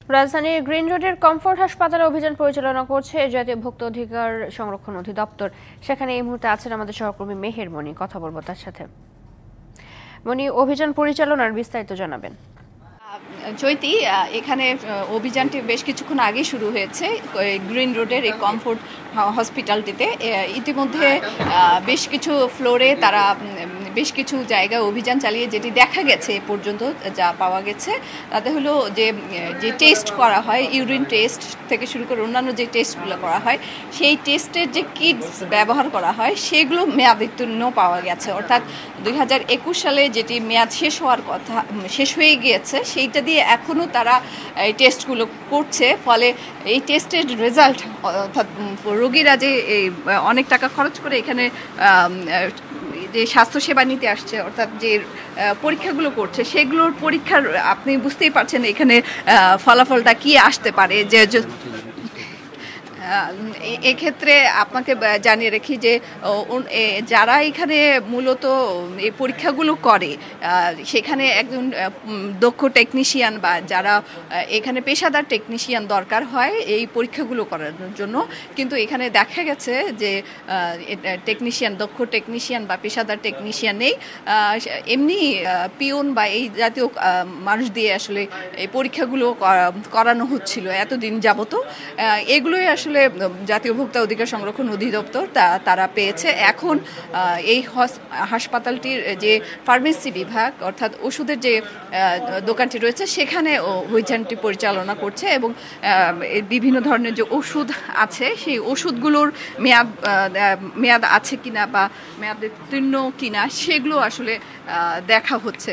রাজধানীর গ্রিন রোডের কমফোর্ট হাসপাতালে অভিযান পরিচালনা করছে জাতীয় ভোক্তা অধিকার সংরক্ষণ অধিদপ্তর। সেখানে এই মুহূর্তে আছেন আমাদের সহকর্মী মেহের মনি, কথা বলবো তার সাথে। মনি, অভিযান পরিচালনার বিস্তারিত জানাবেন। চৈতি, এখানে অভিযানটি বেশ কিছুক্ষণ আগে শুরু হয়েছে গ্রিন রোডের এই কমফোর্ট হসপিটালটিতে। ইতিমধ্যে বেশ কিছু ফ্লোরে তারা বেশ কিছু জায়গায় অভিযান চালিয়ে যেটি দেখা গেছে এ পর্যন্ত যা পাওয়া গেছে তাতে হলো যে টেস্ট করা হয়, ইউরিন টেস্ট থেকে শুরু করে অন্যান্য যে টেস্টগুলো করা হয়, সেই টেস্টের যে কিটস ব্যবহার করা হয় সেগুলো মেয়াদোত্তীর্ণ পাওয়া গেছে। অর্থাৎ 2021 সালে যেটি মেয়াদ শেষ হয়ে গিয়েছে সেইটা দিয়ে এখনও তারা এই টেস্টগুলো করছে। ফলে এই টেস্টের রেজাল্ট, অর্থাৎ রোগীরা যে অনেক টাকা খরচ করে এখানে যে স্বাস্থ্যসেবা নিতে আসছে, অর্থাৎ যে পরীক্ষাগুলো করছে, সেগুলোর পরীক্ষার আপনি বুঝতেই পারছেন এখানে ফলাফলটা কি আসতে পারে। যে এক্ষেত্রে আপনাকে জানিয়ে রাখি যে যারা এখানে মূলত এই পরীক্ষাগুলো করে সেখানে একজন দক্ষ টেকনিশিয়ান বা যারা এখানে পেশাদার টেকনিশিয়ান দরকার হয় এই পরীক্ষাগুলো করার জন্য। কিন্তু এখানে দেখা গেছে যে দক্ষ টেকনিশিয়ান বা পেশাদার টেকনিশিয়ান নেই, এমনি পিওন বা এই জাতীয় মানুষ দিয়ে আসলে এই পরীক্ষাগুলো করানো হচ্ছিল এতদিন যাবত। এগুলোই আসলে জাতীয় ভোক্তা অধিকার সংরক্ষণ অধিদপ্তর তারা পেয়েছে। এখন এই হাসপাতালটির যে ফার্মেসি বিভাগ, অর্থাৎ ওষুধের যে দোকানটি রয়েছে, সেখানে অভিযানটি পরিচালনা করছে এবং বিভিন্ন ধরনের যে ওষুধ আছে সেই ওষুধগুলোর মেয়াদ আছে কিনা বা মেয়াদ উত্তীর্ণ কিনা সেগুলো আসলে দেখা হচ্ছে।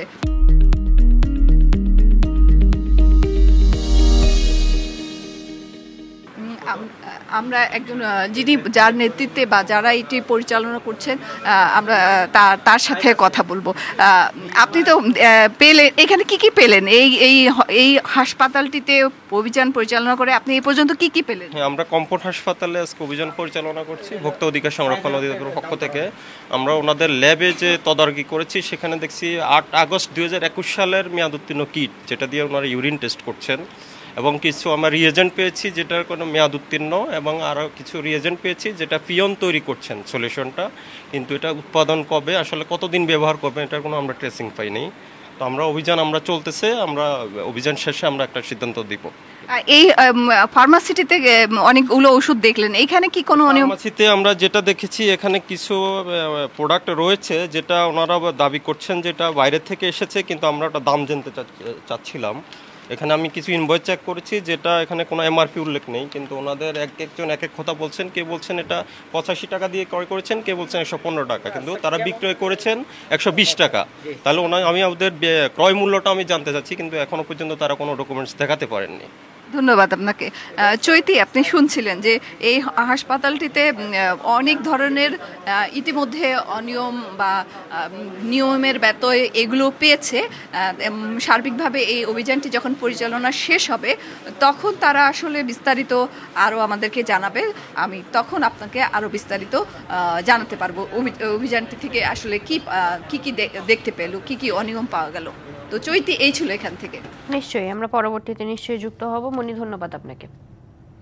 আমরা একজন যার নেতৃত্বে বা যারা এটি পরিচালনা করছেন আমরা তার সাথে কথা বলবো। আপনি তো পেলেন, এখানে কি পেলেন এই হাসপাতালটিতে অভিযান পরিচালনা করে আপনি এই পর্যন্ত কি পেলেন? আমরা কমফোর্ট হাসপাতালে আজকে অভিযান পরিচালনা করছি ভোক্তা অধিকার সংরক্ষণ অধিদপ্তরের পক্ষ থেকে। আমরা ওনাদের ল্যাবে যে তদারকি করেছি সেখানে দেখছি 8 আগস্ট 2021 সালের মেয়াদ উত্তীর্ণ কিট, যেটা দিয়ে ওনারা ইউরিন টেস্ট করছেন, এবং কিছু আমরা রিয়েজেন্ট পেয়েছি যেটার কোনো মেয়াদ উত্তীর্ণ, এবং আরও কিছু রিয়েজেন্ট পেয়েছি যেটা পিয়ন তৈরি করছেন সলিউশনটা, কিন্তু এটা উৎপাদন কবে, আসলে কতদিন ব্যবহার করবেন, এটার কোনো আমরা ট্রেসিং পাইনি। তো অভিযান চলতেছে, আমরা অভিযান শেষে আমরা একটা সিদ্ধান্ত দিব। এই ফার্মাসিটিতে অনেকগুলো ওষুধ দেখলেন, এখানে কি কোনো ফার্মাসিতে আমরা যেটা দেখেছি এখানে কিছু প্রোডাক্ট রয়েছে যেটা ওনারা দাবি করছেন যেটা বাইরে থেকে এসেছে, কিন্তু আমরা ওটা দাম জানতে চাচ্ছিলাম। এখানে আমি কিছু ইনভয়েস চেক করেছি যেটা এখানে কোনো এমআরপি উল্লেখ নেই, কিন্তু ওনাদের একজন এক এক কথা বলছেন। কে বলছেন এটা 85 টাকা দিয়ে ক্রয় করেছেন, কে বলছেন 115 টাকা, কিন্তু তারা বিক্রয় করেছেন 120 টাকা। তাহলে আমি ওদের ক্রয় মূল্যটা আমি জানতে চাচ্ছি, কিন্তু এখনো পর্যন্ত তারা কোনো ডকুমেন্টস দেখাতে পারেননি। ধন্যবাদ আপনাকে। চৈতি, আপনি শুনছিলেন যে এই হাসপাতালটিতে অনেক ধরনের ইতিমধ্যে অনিয়ম বা নিয়মের ব্যত্যয় এগুলো পেয়েছে। সার্বিকভাবে এই অভিযানটি যখন পরিচালনা শেষ হবে তখন তারা আসলে বিস্তারিত আরও আমাদেরকে জানাবে। আমি তখন আপনাকে আরও বিস্তারিত জানাতে পারবো অভিযানটি থেকে আসলে কি দেখতে পেল, কি অনিয়ম পাওয়া গেল। তো চৈতি, এই ছিল এখান থেকে। নিশ্চয়ই আমরা পরবর্তীতে নিশ্চয়ই যুক্ত হব। মনি, ধন্যবাদ আপনাকে।